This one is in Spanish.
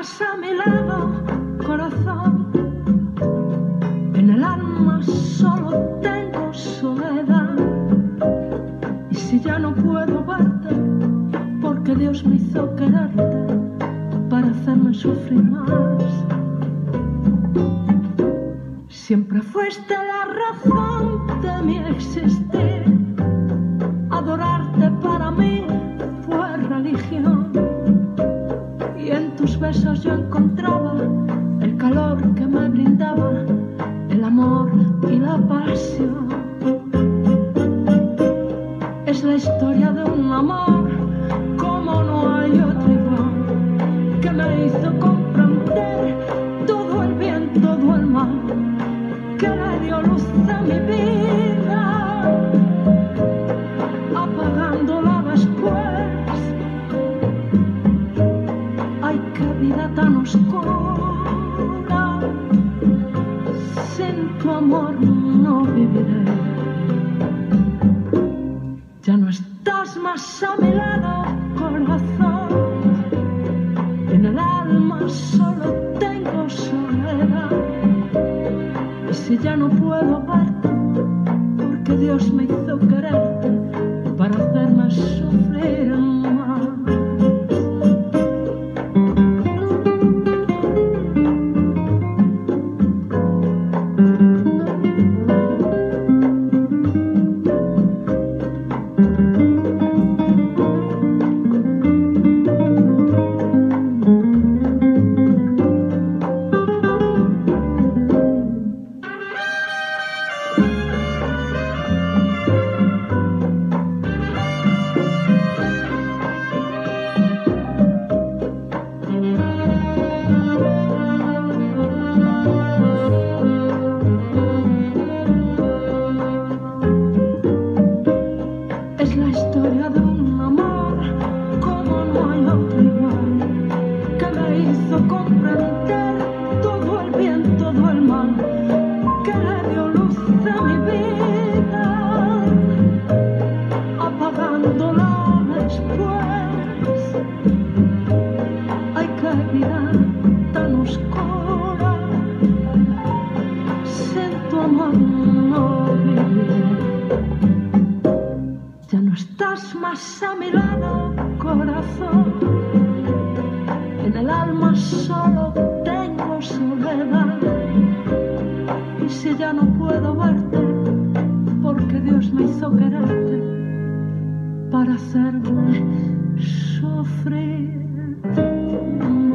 más a mi lado, corazón. En el alma solo tengo soledad. Y si ya no puedo verte, porque Dios me hizo quererte para hacerme sufrir más. Siempre fuiste la razón de mi existir. Adorarte para mí fue religión. Y en tus besos yo encontraba el calor que me brindaba el amor y la pasión. Es la historia de un amor como no hay otro igual, que me hizo comprender todo el bien, todo el mal, que le dio luz a mi vida, apagándola después. Ay, qué vida tan oscura, sin tu amor no viviré. Ya no estás más a mi lado, corazón. En el alma solo tengo soledad. Y si ya no puedo verte, porque Dios me hizo quererte para hacerme sufrir más. Es la historia de un amor como no hay otro igual, que me hizo comprender todo el bien, todo el mal, que le dio luz a mi vida, apagándola después. Ay, qué vida tan oscura, sin tu amor no viviré. Ya no estás más a mi lado, corazón. En el alma solo tengo soledad. Y si ya no puedo verte, porque Dios me hizo quererte para hacerme sufrir.